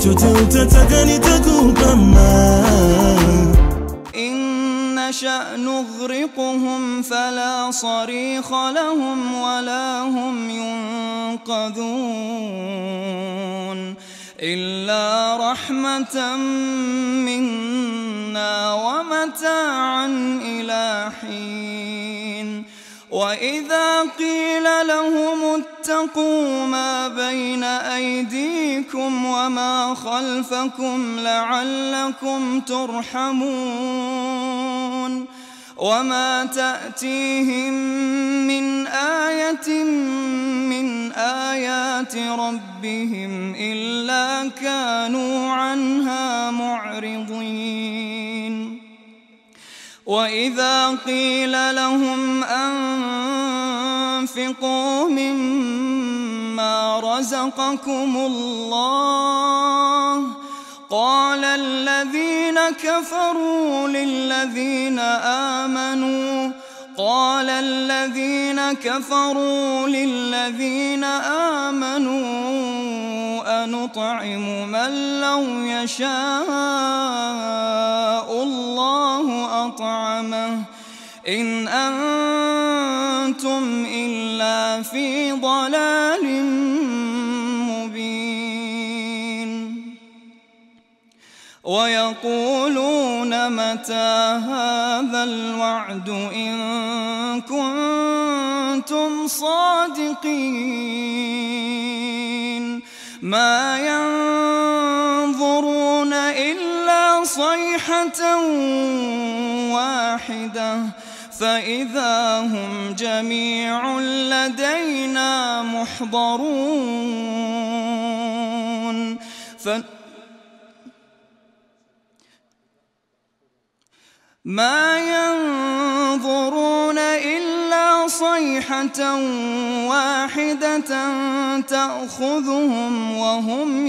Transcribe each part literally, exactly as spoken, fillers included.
chochote utataka nitakupa ma. إن نشأ نغرقهم فلا صريخ لهم ولا هم ينقذون إلا رحمة منا ومتاعا إلى حين. وإذا قيل لهم اتقوا ما بين أيديكم وما خلفكم لعلكم ترحمون وما تأتيهم من آية من آيات ربهم إلا كانوا عنها معرضين. وإذا قيل لهم أنفقوا مما رزقكم الله قال الذين كفروا للذين آمنوا قال الذين كفروا للذين آمنوا أنطعم من لو يشاء الله أطعمه إن أنتم إلا في ضلال مبين. ويقولون متى هذا الوعد إن كنتم صادقين ما ينظرون إلا صيحة واحدة فإذا هم جميع لدينا محضرون. ف ما ينظرون إلا صيحة واحدة تأخذهم وهم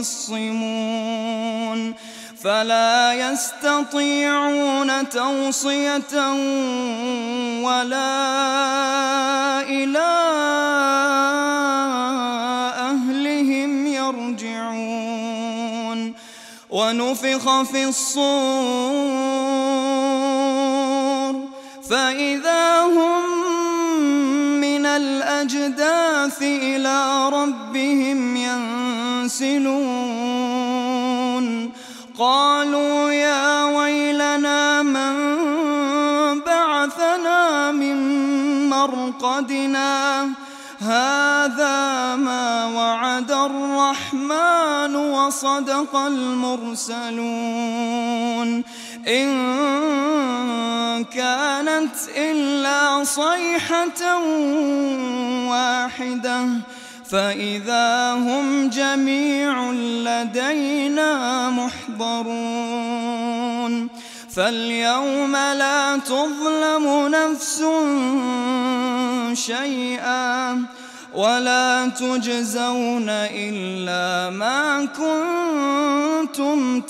يخصمون فلا يستطيعون توصية ولا إلى أهلهم يرجعون. ونفخ في الصور فإذا هم من الأجداث إلى ربهم ينسلون قالوا يا ويلنا من بعثنا من مرقدنا هذا ما وعد الرحمن وصدق المرسلون إن كانت إلا صيحة واحدة فإذا هم جميع لدينا محضرون. فاليوم لا تظلم نفس شيئا ولا تجزون إلا ما كنتم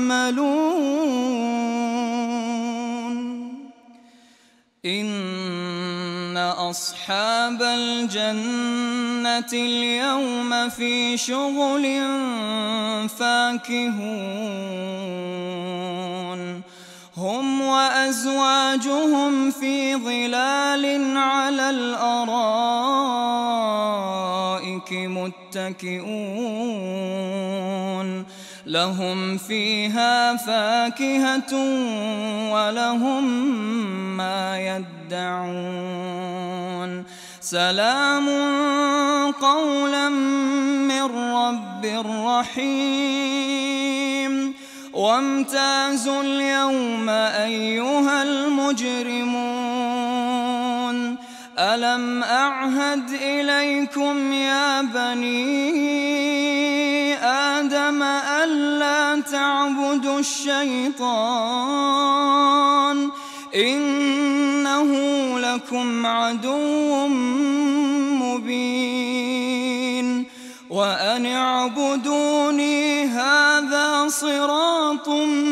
تعملون. إن أصحاب الجنة اليوم في شغل فاكهون هم وأزواجهم في ظلال على الأرائك متكئون لهم فيها فاكهة ولهم ما يدعون سلام قولا من رب رحيم. وامتازوا اليوم أيها المجرمون ألم أعهد إليكم يا بني آدم ألا تعبدوا الشيطان إنه لكم عدو مبين وأن اعبدوني هذا صراط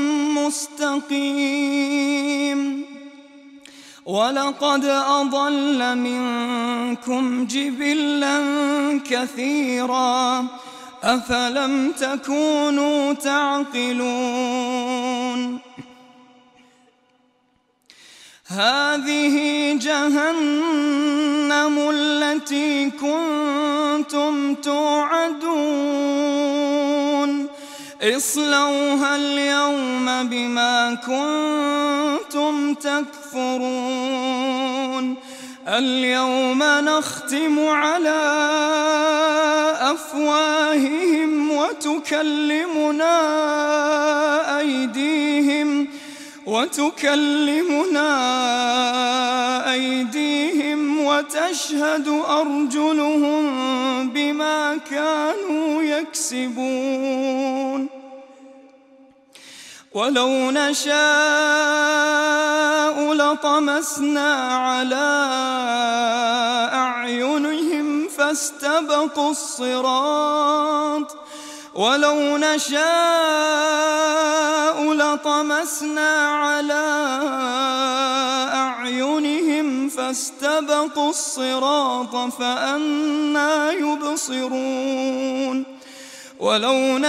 مستقيم. ولقد أضل منكم جبلا كثيرا أفلم تكونوا تعقلون هذه جهنم التي كنتم توعدون اصلوها اليوم بما كنتم تكفرون اليوم نختم على أفواههم وتكلمنا أيديهم وتكلمنا أيديهم وتشهد أرجلهم بما كانوا يكسبون ولو نشاء لطمسنا على أعينهم فاستبقوا الصراط ولو نشاء لطمسنا على أعينهم فاستبقوا الصراط فأنى يبصرون ولو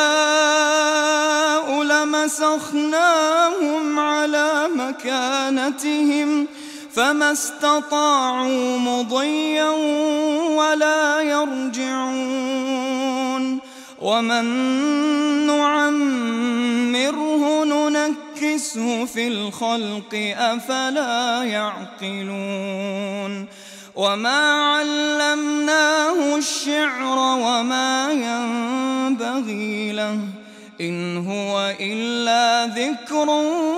نشاء لمسخناهم على مكانتهم فما استطاعوا مضيا ولا يرجعون ومن نعمره ننكسه في الخلق أفلا يعقلون وما علمناه الشعر وما ينبغي له إن هو إلا ذكر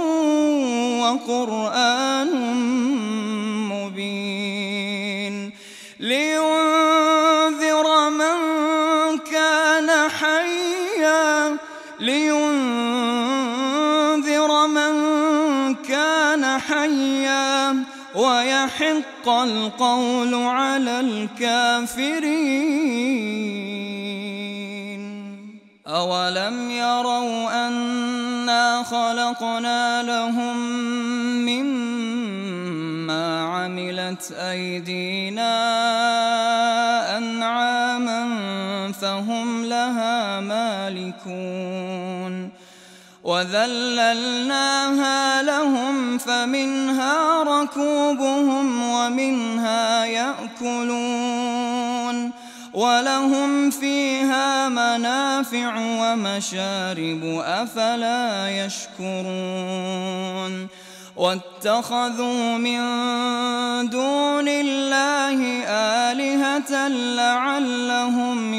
وقرآن مبين لينذر من كان حيا لينذر من كان حيا ويحق القول على الكافرين أولم يروا أنا خلقنا لهم مما عملت أيدينا أنعاما فهم لها مالكون وذللناها لهم فمنها ركوبهم ومنها يأكلون ولهم فيها منافع ومشارب أفلا يشكرون واتخذوا من دون الله آلهة لعلهم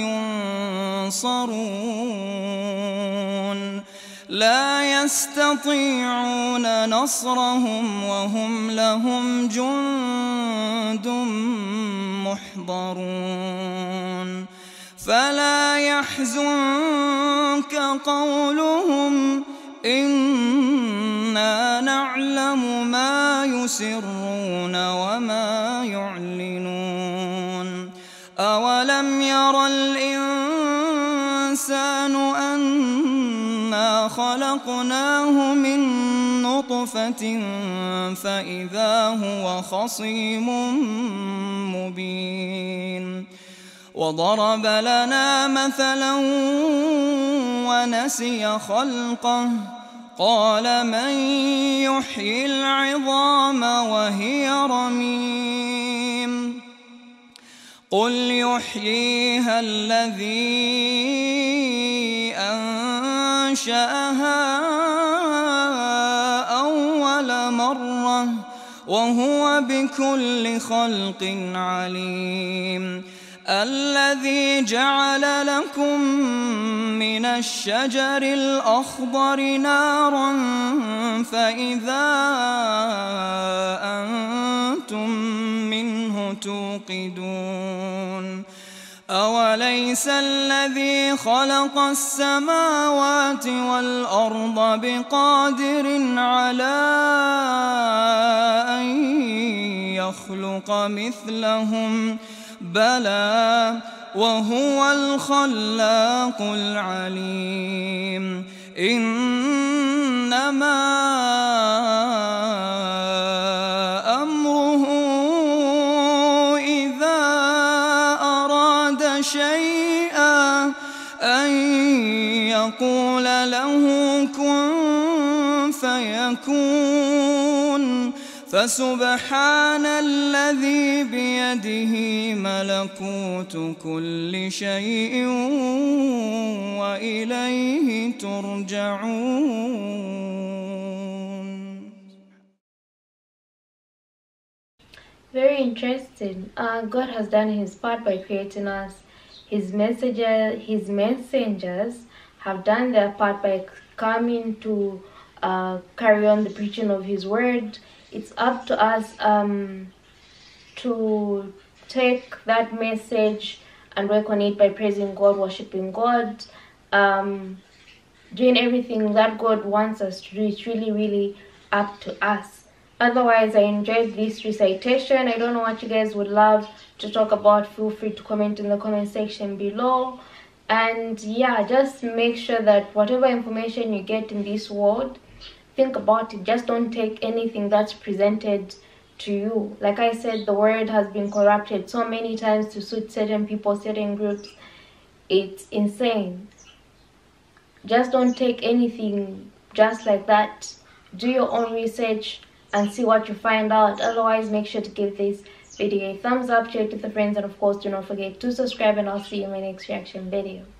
ينصرون لا يستطيعون نصرهم وهم لهم جند محضرون فلا يحزنك قولهم إنا نعلم ما يسرون وما يعلنون أولم ير الإنسان أنا خلقناه من نطفة فإذا هو خصيم مبين وضرب لنا مثلا ونسي خلقه قال من يحيي العظام وهي رميم قل يحييها الذي أنشأها أول مرة وهو بكل خلق عليم الذي جعل لكم من الشجر الأخضر نارا فإذا أنتم منه توقدون أوليس الذي خلق السماوات والأرض بقادر على أن يخلق مثلهم بلى وهو الخلاق العليم إنما أمره إذا أراد شيئا أن يقول له كن فيكون فسبحان الذي بيده ملكوت كل شيء وإليه ترجعون. Very interesting. Uh, God has done his part by creating us. His messenger, his messengers have done their part by coming to uh, carry on the preaching of his word. It's up to us um, to take that message and work on it by praising God, worshiping God, um, doing everything that God wants us to do. It's really, really up to us. Otherwise, I enjoyed this recitation. I don't know what you guys would love to talk about. Feel free to comment in the comment section below. And yeah, just make sure that whatever information you get in this world, think about it. Just don't take anything that's presented to you. Like I said, the word has been corrupted so many times to suit certain people, certain groups. It's insane. Just don't take anything just like that. Do your own research and see what you find out. Otherwise, make sure to give this video a thumbs up, share it with your friends, and of course do not forget to subscribe, and I'll see you in my next reaction video.